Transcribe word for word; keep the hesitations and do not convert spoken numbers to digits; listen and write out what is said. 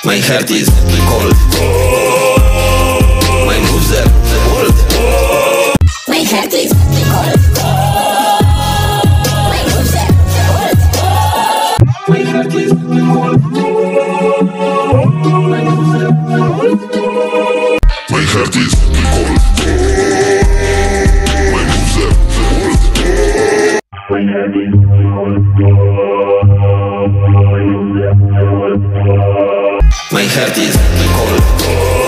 My heart is cold. My moves are old. My heart is cold. My moves are old. My heart is cold. My moves are old. My heart is cold. My moves are old. My heart is cold. My heart is cold.